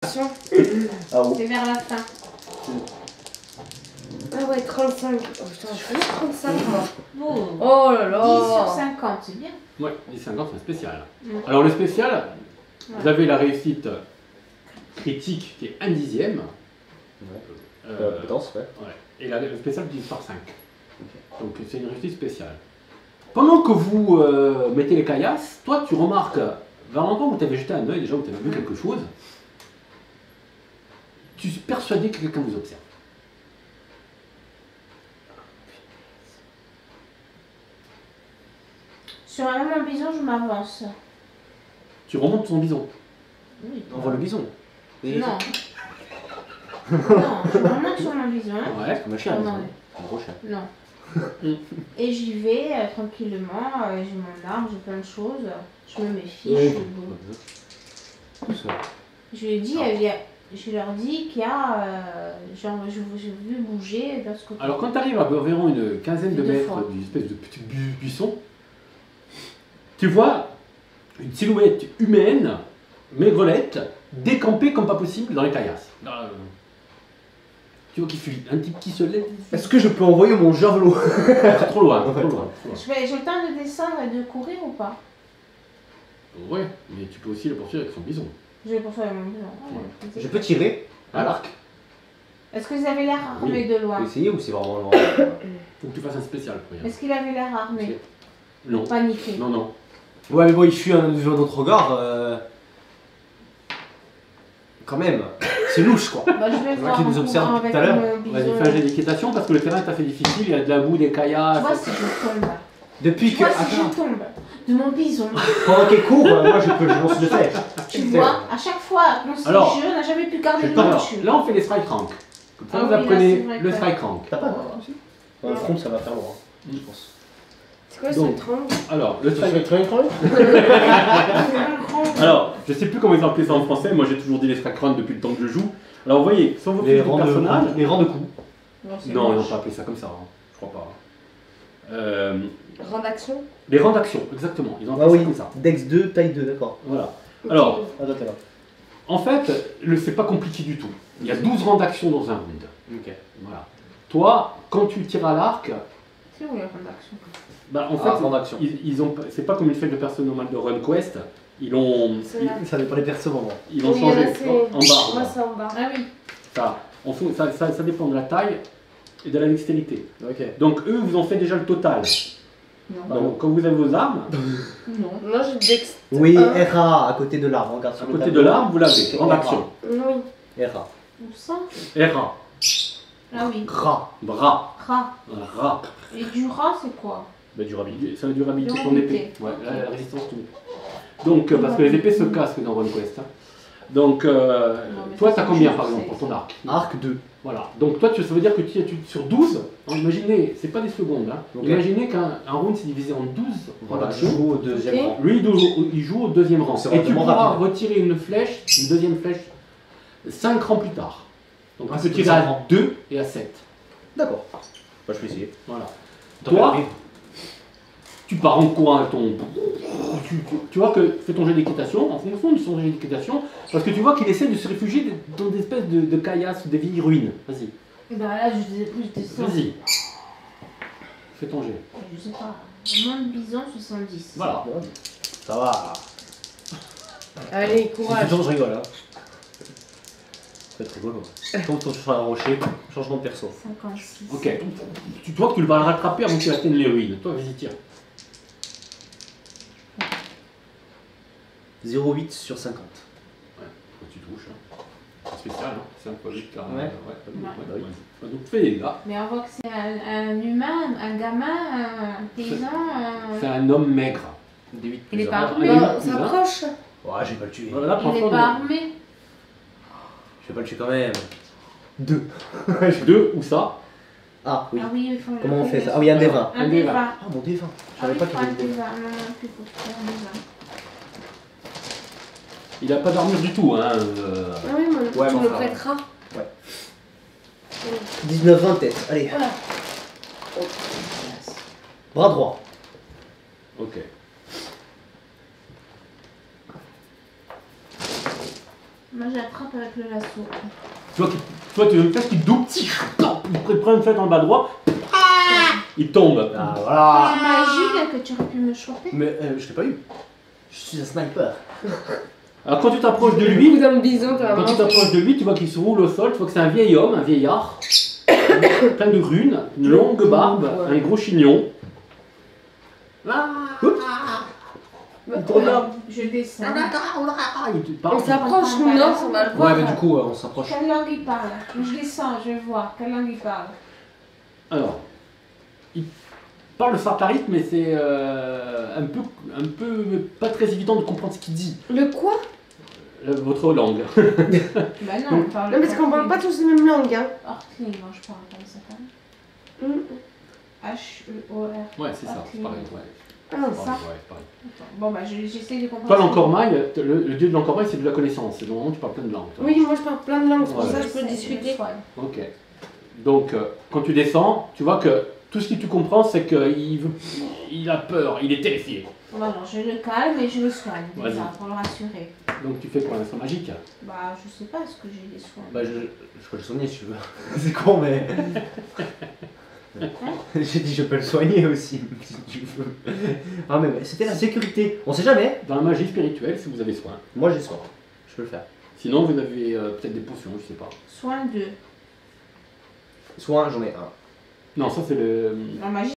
Ah bon. C'est vers la fin. Ah ouais, 35. Oh putain, je fais 35 moi. Oh, Oh là 10 sur là. 50, c'est bien. Ouais, 10-50 c'est un spécial. Mm. Alors le spécial, vous Ouais. avez la réussite critique qui est 1/10. Potence, ouais. Ouais. Et le spécial divise par 5. Ok. Donc c'est une réussite spéciale. Pendant que vous mettez les caillasses, toi tu remarques, vers l'endroit où tu avais jeté un œil, déjà où tu avais vu quelque chose, tu es persuadé que quelqu'un vous observe. Sur un homme en bison, je m'avance. Tu remontes ton bison. Oui. On voit le bison. Et- Non. Non, je remonte sur mon bison. Ouais. Comme un chien, Non. un gros chien. Non. Et j'y vais tranquillement, j'ai mon arme, j'ai plein de choses, je me méfie, je suis debout. Tout ça. Je lui ai dit, je leur dis qu'il y a, genre, j'ai vu bouger de ce côté. Alors quand tu arrives à environ une quinzaine de Deux mètres fois. d'une espèce de petit buisson, tu vois une silhouette humaine, maigrelette, décampée comme pas possible dans les caillasses. Tu vois qu'il fuit, un type qui se lève. Est-ce que je peux envoyer mon javelot? C'est trop loin, c'est trop loin. J'ai le temps de descendre et de courir ou pas? Ouais, mais tu peux aussi le poursuivre avec son bison. Je vais poursuivre mon bison. Je peux tirer à l'arc? Est-ce que vous avez l'air armé de On loin? peut essayer ou c'est vraiment loin? Faut que tu fasses un spécial pour y aller. Est-ce qu'il avait l'air armé? Non, Paniqué. non, non. Ouais, mais bon, il fuit un autre regard. Quand même, c'est louche quoi. Bah, je vais vois voir qu'il nous en observe courant tout avec à l'heure. mon bison. Vas-y, fais un jet d'équitation parce que le terrain est assez difficile, il y a de la boue, des Tu caillasses. vois si je tombe. Depuis Tu que. vois si Attends, je tombe de mon bison. pendant qu'elle court, moi je lance le flèche. Tu vois, à chaque fois qu'on se Alors, jeu, on n'a jamais pu garder le Alors, dessus. là on fait les strike rank. Comme ça Ah vous oui, là, apprenez c'est vrai le que- strike rank. T'as pas de aussi? Non. Front, ça va faire loin, je pense. C'est quoi Donc, ce tronc? Alors, le strike très écran Alors, je sais plus comment ils appellent ça en français, moi j'ai toujours dit les strike rank depuis le temps que je joue. Alors vous voyez, sans vos Les fiches de rangs personnage. les rangs de coups. c'est Non, ils n'ont moche. pas appelé ça comme ça, hein. Je crois pas. Rang d'action? Les rangs d'action, exactement. Ils ont appelé Ah ça oui, comme ça. Dex 2, taille 2, d'accord. Voilà. Alors, Ah, d'accord, t'es là. en fait, c'est pas compliqué du tout. Il y a 12 rangs d'action dans un round. Ok. Voilà. Toi, quand tu tires à l'arc, C'est où les rangs d'action? bah, en Ah, fait, rang d'action. ils ont, c'est pas comme une fête de perso normale de Run Quest. Ils l'ont, C'est là. Ça dépend des persos, moi. ils l'ont Oui, changé. là, Tu vois, en bas. Moi voilà. c'est en bas. Ah oui. Ça dépend de la taille et de la dextérité. Ok. Donc eux, vous ont fait déjà le total. Non. Donc quand vous avez vos armes, Non. Moi j'ai Dex. Oui, Un. RA à côté de l'arbre, regarde à sur le côté de tableau. l'arme, vous l'avez. Rang d'action. Oui. RA. Où ça? RA. Ah oui. Gras. Bras. Rat. Rat. Et du rat, c'est quoi? Bah, durabilité. C'est la durabilité de ton Durabilité. épée. Ouais, Ok. la résistance tout. Donc, parce que les épées se cassent dans RunQuest. Hein. Donc, mais toi, ça, t'as c'est combien juste, par exemple c'est- pour ton arc? Arc 2. Voilà. Donc, toi, ça veut dire que tu sur 12, hein, imaginez, c'est pas des secondes, hein. Ok. Imaginez qu'un round c'est divisé en 12 Voilà, je actions. joue au deuxième Ok. rang. Lui, il joue au deuxième rang. C'est Et tu relativement pourras rapide. retirer une deuxième flèche, 5 rangs plus tard. Donc, Ah, tu peux c'est tirer 5 à rangs. 2 et à 7. D'accord. Bah, je vais essayer. Voilà. Toi, Toi, tu pars en courant avec ton. Tu vois que fais ton jet d'équitation en fonction de son jet d'équitation, parce que tu vois qu'il essaie de se réfugier dans des espèces de caillasses ou des vieilles ruines. Vas-y, Et bah là, je descends. vas-y. Fais ton jet. Je sais pas. Moins de bison, 70. Voilà. ça va. Allez, C'est courage. toujours je rigole, hein. Ça va être rigolo. Quand sur un rocher, changement de perso. 56. Ok. Tu vois que tu vas le rattraper avant qu'il atteigne les ruines. Toi, vas-y, tire. 0,8 sur 50. Ouais, quand tu touches. Hein. C'est spécial, hein. C'est un peu vite, là. Ouais. Ouais. Donc, fais les gars. Mais on voit que c'est un humain, un gamin, un paysan. C'est un homme maigre. Des 8 Il est plus pas un. armé. Allez, Non, plus un. s'approche. Ouais, j'ai pas le tuer. Voilà, Il n'est prends pas soin armé. Je vais pas le tuer quand même. 2. de 2 ou ça. Ah, oui. Ah oui, il faut. Comment on fait ça? Ah oui, un D20. Un D20. Ah Ah, mon D20. Je oui, savais il pas faut qu'il y un avait des D20. D20. Non, non, plus pour faire un D20. Il n'a pas d'armure du tout. Hein. Ah oui, mon Ouais, tu mais me enfin, prêteras. 19-20 tête. Allez, Voilà. bras droit. Ok. Moi j'attrape avec le lasso. Toi, tu veux me faire qu'il double, il prend une flèche dans le bas droit, il tombe. Ah voilà. C'est magique que tu aurais pu me choper. Mais je t'ai pas eu. Je suis un sniper. Alors quand tu t'approches de Coup lui, d'un bison, toi. quand tu t'approches de lui, tu vois qu'il se roule au sol, tu vois que c'est un vieil homme, un vieillard, plein de runes, une longue barbe, un gros chignon. Je descends. On s'approche, nous, non, on va le voir. Ouais, mais du coup, on s'approche. Quelle langue il parle? Je descends, je vais voir. Quelle langue il parle? Alors, il parle sartarite, mais c'est un peu pas très évident de comprendre ce qu'il dit. Le quoi? Votre langue. Bah non, on parle. Non, parce qu'on parle pas tous la même langue, hein. Orkling, non, je parle comme ça quand même. H-E-O-R. Ouais, c'est ça, c'est pareil. Ouais. Ah, Pareil, ça. ouais, pareil. Bon, bah j'essaie de comprendre. Toi, l'encormail, le dieu de l'encormail, c'est de la connaissance. C'est le moment où tu parles plein de langues. toi. Oui, moi je parle plein de langues, c'est pour Ouais. ça que je peux discuter. Ok. Donc, quand tu descends, tu vois que tout ce que tu comprends, c'est qu'il a peur, il est terrifié. Voilà, je le calme et je le soigne Vas-y. déjà pour le rassurer. Donc, tu fais quoi, un instant magique? Bah, je sais pas, est-ce que j'ai des soins? Bah, je peux le soigner si tu veux. C'est con, mais. J'ai dit, je peux le soigner aussi, si tu veux. Ah, mais ouais, c'était la sécurité. On sait jamais. Dans la magie spirituelle, si vous avez soin. Moi, j'ai soin. Je peux le faire. Sinon, vous avez peut-être des potions, je sais pas. Soin 2. Soin, j'en ai un. Non, ça, c'est le. La magie